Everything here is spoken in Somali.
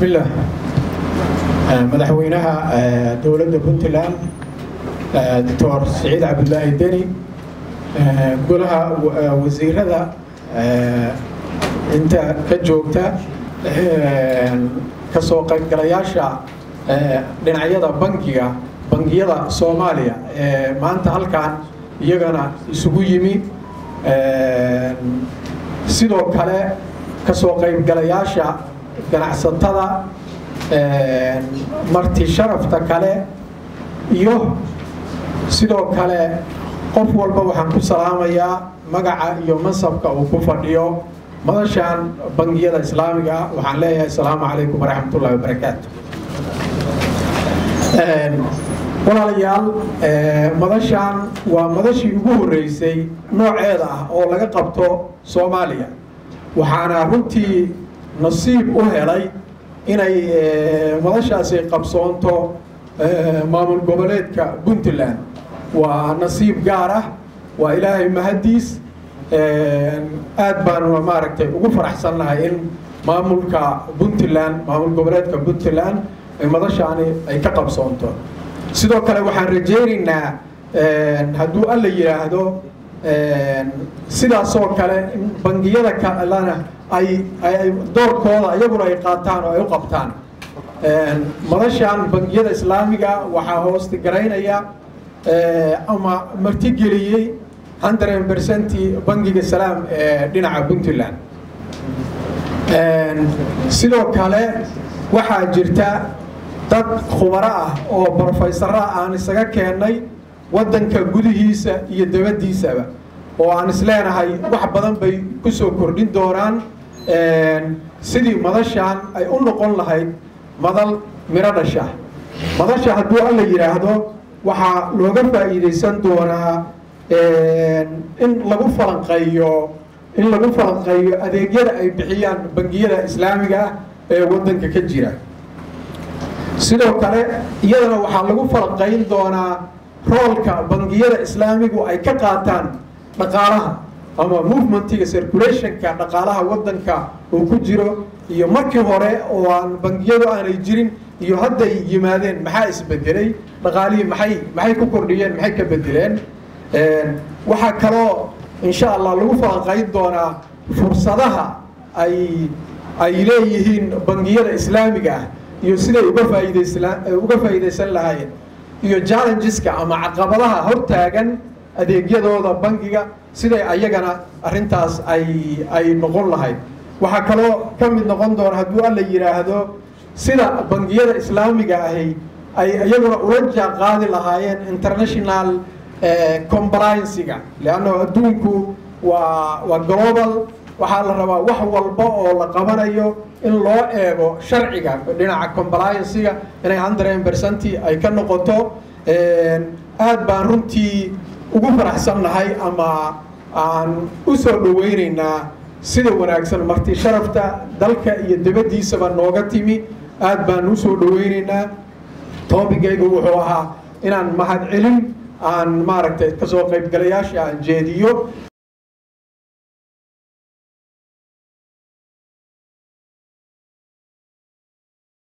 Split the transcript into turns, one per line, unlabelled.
الله مدحوينها دولة بنتلان دكتور سعيد عبد الله الدني قولها وزير هذا انت كجوجتا كسوق قرياشا دhinacayada bangiyada Soomaaliya maanta halkan iyagana isugu yimi sidoo kale ka soo qayb galayaasha ganacsatada marti sharafta kale iyo sidoo kale qof walba waxaan ku salaamayaa magaca iyo mansabka uu ku fadhiyo madashan bangiyada islaamiga waxaan leeyahay assalaamu calaykum waraxmatullaahi wabarakaatuh walaalayaal madashan waa madashii ugu horeysay nooceeda ah oo laga qabto Soomaaliya waxaana runtii nasiib u helay inay madashaasi qabsoonto maamul goboleedka Puntland waa nasiib gaar ah waa ilaahay mahadiis aad baan maaragtay ugu faraxsanahay in maamulka Puntland maamul goboleedka Puntland madashaani ay ka qabsoonto sidoo kale waxaan rajaynaynaa hadduu alla yiraahdo sidaas oo kale bangiyada kalena ay doorkooda iyaguna ay qaataan oo ay u qabtaan madashan bangiyada islaamiga waxaa hoosti garaynaya ama martigeliyey 100% bangiga salaam dhinaca Puntland sidoo kale waxaa jirta dad khubaro ah oo professor aan isaga keenay wadanka gudihiisa iyo dibadiisaba oo aan isleenahay wax badan bay ku soo kordhin doonaan sidii madashan ay u noqon lahayd madal miro dhasha madasha hadduu alla yiraahdo waxa looga faa'iideysan doonaa in lagu falanqeeyo adeegyada ay bixiyaan bangiyada islaamiga ee wadanka ka jira sidoo kale iyadana waxaa lagu falanqeyn doonaa roolka bangiyada islaamigu ay ka qaataan dhaqaalaha ama movementiga circulationka dhaqaalaha wadanka uu ku jiro iyo markii hore oo aan bangiyadu aanay jirin iyo hadda ay yimaadeen maxaa isbedelay dhaqaalihii maxay ku kordhiyeen maxay ka bedeleen waxa kaloo insha Allah lagu falanqeyn doonaa fursadaha ay leeyihiin bangiyada islaamiga iyo siday uga faa'iideysan lahaayeen iyo challengeska ama caqabadaha hortaagan adeegyadooda bangiga siday ayagana arintaas ay noqon lahayd waxa kaloo ka mid noqon doona hadduu alla yiraahdo sida bangiyada islaamiga ay ayaguna ula qaadi lahaayeen international compliance-ga laano adduunku waa global waxaa la rabaa wax walba oo la qabanayo in loo eego sharciga dhinaca compliance-ga inay 100% ay ka noqoto aad baan runtii ugu faraxsanahay ama aan u soo dhaweynaynaa sida wanaagsan marti sharafta dalka iyo dibadiisaba nooga timi aad baan u soo dhaweynaynaa toobigaygu wuxuu ahaa inaan mahad celin aan maaragtay ka soo qayb galayaasha aan jeediyo